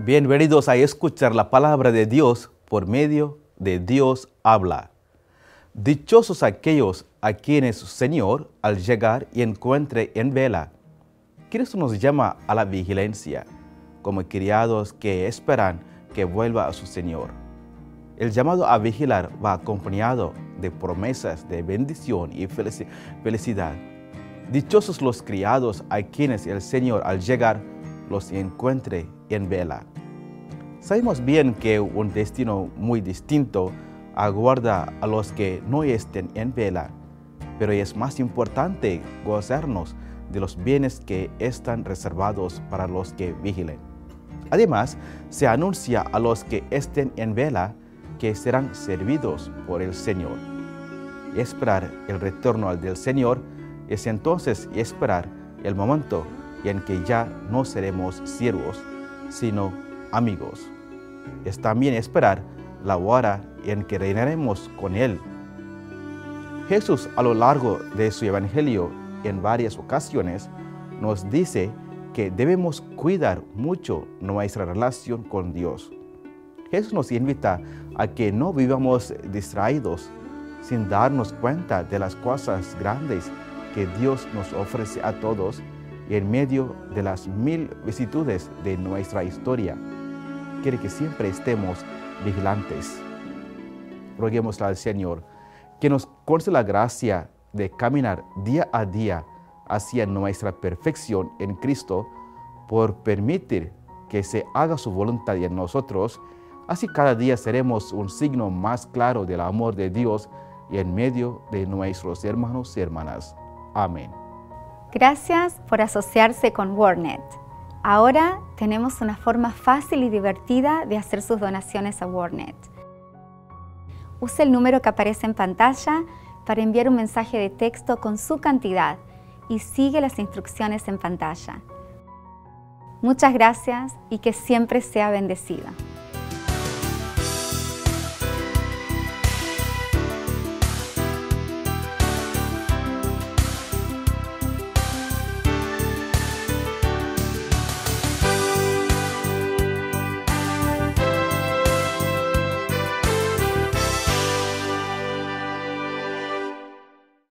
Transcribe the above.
Bienvenidos a escuchar la palabra de Dios por medio de Dios habla. Dichosos aquellos a quienes su Señor al llegar y encuentre en vela. Cristo nos llama a la vigilancia, como criados que esperan que vuelva a su Señor. El llamado a vigilar va acompañado de promesas de bendición y felicidad. Dichosos los criados a quienes el Señor al llegar los encuentre en vela. Sabemos bien que un destino muy distinto aguarda a los que no estén en vela, pero es más importante gozarnos de los bienes que están reservados para los que vigilen. Además, se anuncia a los que estén en vela que serán servidos por el Señor. Esperar el retorno del Señor es entonces esperar el momento en que ya no seremos siervos, sino amigos. Es también esperar la hora en que reinaremos con Él. Jesús, a lo largo de su evangelio, en varias ocasiones, nos dice que debemos cuidar mucho nuestra relación con Dios. Jesús nos invita a que no vivamos distraídos, sin darnos cuenta de las cosas grandes que Dios nos ofrece a todos y en medio de las 1000 vicisitudes de nuestra historia. Quiere que siempre estemos vigilantes. Roguemos al Señor que nos conceda la gracia de caminar día a día hacia nuestra perfección en Cristo por permitir que se haga su voluntad en nosotros. Así cada día seremos un signo más claro del amor de Dios y en medio de nuestros hermanos y hermanas. Amén. Gracias por asociarse con WordNet. Ahora tenemos una forma fácil y divertida de hacer sus donaciones a WordNet. Use el número que aparece en pantalla para enviar un mensaje de texto con su cantidad y sigue las instrucciones en pantalla. Muchas gracias y que siempre sea bendecida.